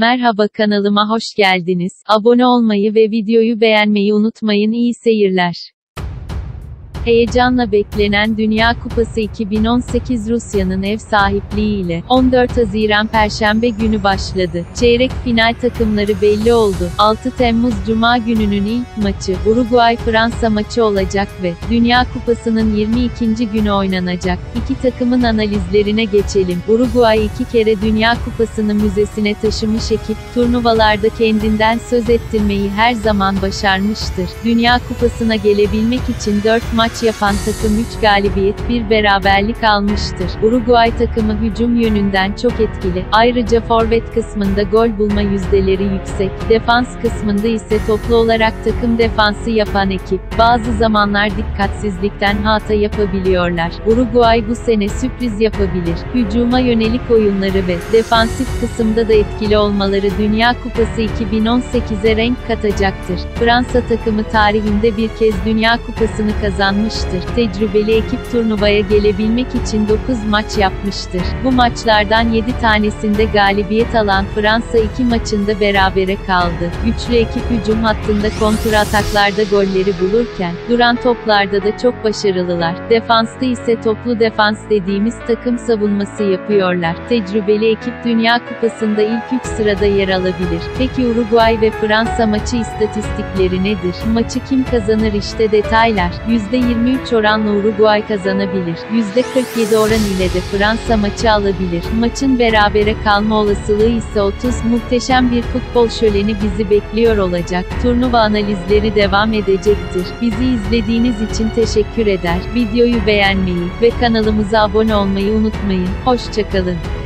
Merhaba, kanalıma hoş geldiniz. Abone olmayı ve videoyu beğenmeyi unutmayın. İyi seyirler. Heyecanla beklenen Dünya Kupası 2018 Rusya'nın ev sahipliğiyle 14 Haziran Perşembe günü başladı. Çeyrek final takımları belli oldu. 6 Temmuz Cuma gününün ilk maçı Uruguay-Fransa maçı olacak ve Dünya Kupası'nın 22. günü oynanacak. İki takımın analizlerine geçelim. Uruguay 2 kere Dünya Kupası'nı müzesine taşımış ekip, turnuvalarda kendinden söz ettirmeyi her zaman başarmıştır. Dünya Kupası'na gelebilmek için 4 maç yapan takım 3 galibiyet, 1 beraberlik almıştır. Uruguay takımı hücum yönünden çok etkili. Ayrıca forvet kısmında gol bulma yüzdeleri yüksek. Defans kısmında ise toplu olarak takım defansı yapan ekip. Bazı zamanlar dikkatsizlikten hata yapabiliyorlar. Uruguay bu sene sürpriz yapabilir. Hücuma yönelik oyunları ve defansif kısımda da etkili olmaları Dünya Kupası 2018'e renk katacaktır. Fransa takımı tarihinde bir kez Dünya Kupası'nı kazanmıştır. Tecrübeli ekip turnuvaya gelebilmek için 9 maç yapmıştır. Bu maçlardan 7 tanesinde galibiyet alan Fransa 2 maçında berabere kaldı. Güçlü ekip hücum hattında kontrataklarda golleri bulurken, duran toplarda da çok başarılılar. Defansta ise toplu defans dediğimiz takım savunması yapıyorlar. Tecrübeli ekip Dünya Kupası'nda ilk 3 sırada yer alabilir. Peki Uruguay ve Fransa maçı istatistikleri nedir? Maçı kim kazanır? İşte detaylar. %23 oranla Uruguay kazanabilir. %47 oran ile de Fransa maçı alabilir. Maçın berabere kalma olasılığı ise 30. Muhteşem bir futbol şöleni bizi bekliyor olacak. Turnuva analizleri devam edecektir. Bizi izlediğiniz için teşekkür eder. Videoyu beğenmeyi ve kanalımıza abone olmayı unutmayın. Hoşça kalın.